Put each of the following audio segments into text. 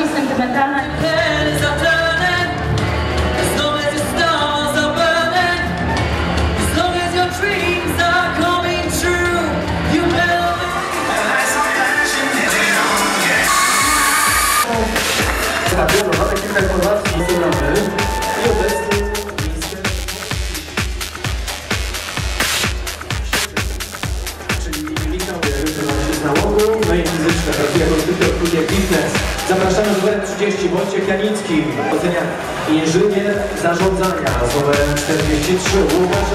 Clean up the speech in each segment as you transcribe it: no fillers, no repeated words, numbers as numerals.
bardziej sentymentalna. Mamy kilka informacji i obecnie czyli Michał z nałogu, no i fizyczne, pracuje jako zwykle w klubie Fitness. Zapraszamy z numerem 30, Wojciech Janicki, ocenia inżynier zarządzania z numerem 43, Łukasz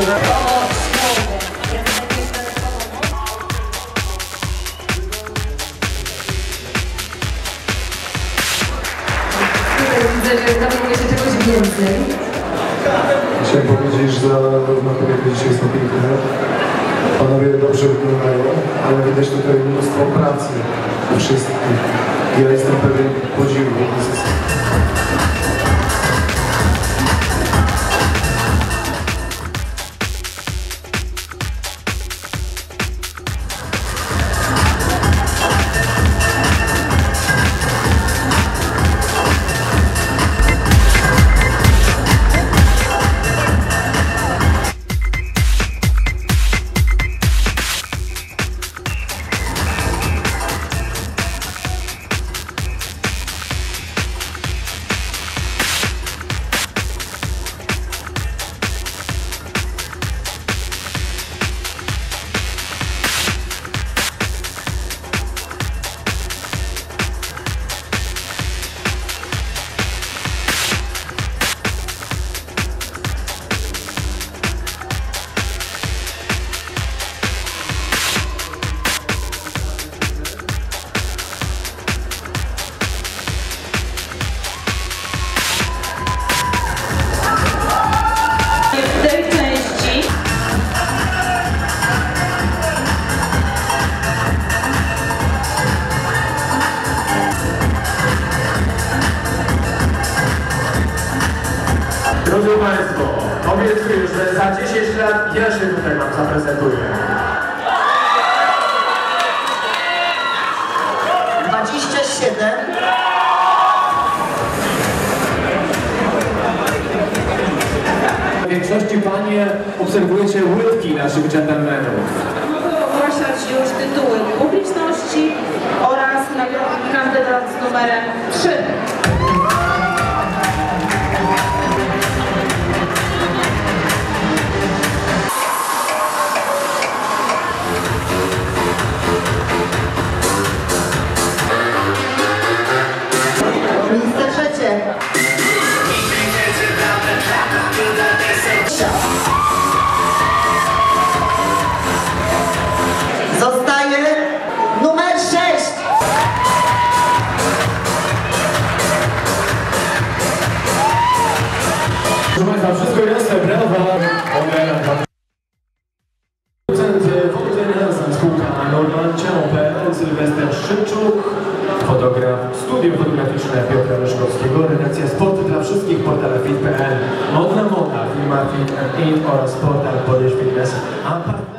Widzę, że dowiaduje się czegoś więcej. Chciałem powiedzieć, że zarówno kobiety dzisiaj są piękne, panowie dobrze wyglądają, ale widać tutaj mnóstwo pracy u wszystkich. Ja jestem pewien podziwu. Drodzy Państwo, obiecuję, że za 10 lat ja się tutaj Wam zaprezentuję. 27. W większości Panie obserwujecie łydki naszych dżentelmenów. Mogą ogłaszać już tytuły publiczności oraz kandydat z numerem 3. Miejsce trzecie. Zostaje numer 6. Proszę Państwa, wszystko jasne, brawa. Producent spółka Normalciano.pl, Sylwester Szymczuk, fotograf, studio fotograficzne Piotra Leszkowskiego, redakcja Sporty dla wszystkich, portal fit.pl, Modna Moda, firma Fit & In oraz portal Polish Fitness, a partner